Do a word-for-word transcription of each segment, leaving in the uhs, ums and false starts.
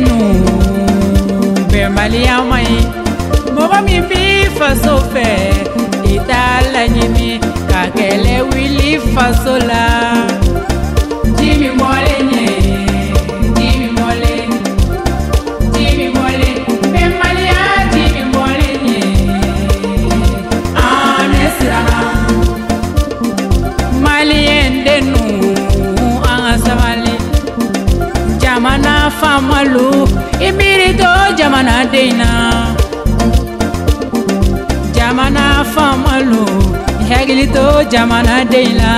nu bembali amai moga mi bi faso fe itala nyimi kakele wili faso la Jimmy mole nye Jimmy mole Jimmy mole bembali a Jimmy mole nye anesrana mali ende nu angasamali jamana famalu imirito jamana deina jamana famalu hagilito jamana deina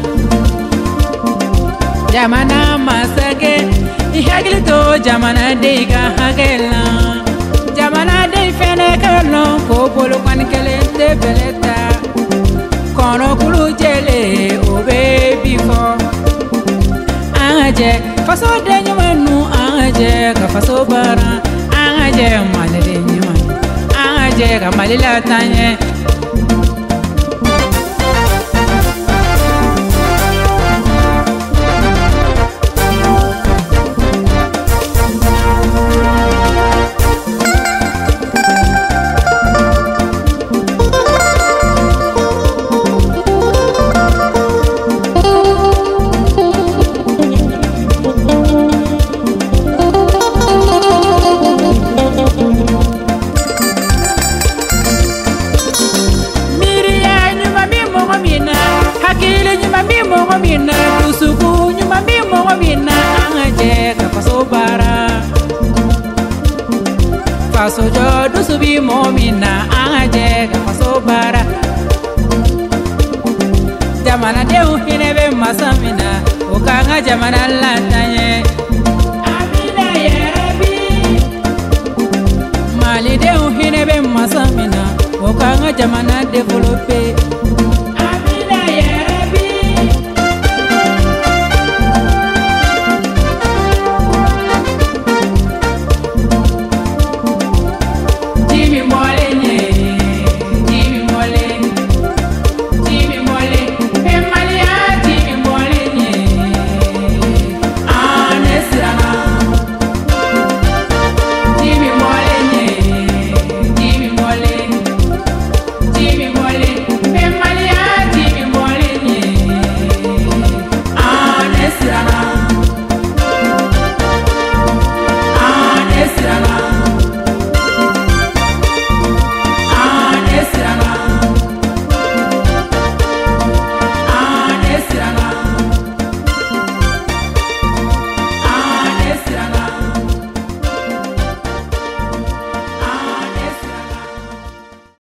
jamana masage hagilito jamana deiga hagela jamana dei fene kano ko bolu kan kelente beleta kono kulu jele obe bifo anje faso de nyumanu anje ka faso bara anje male de nyumanu anje ka malila tanye faso jodo subi momina anje faso bara jamana deu hinebe masamina ukanga jamana latanye amina ya rabbi mali deu hinebe masamina ukanga jamana developer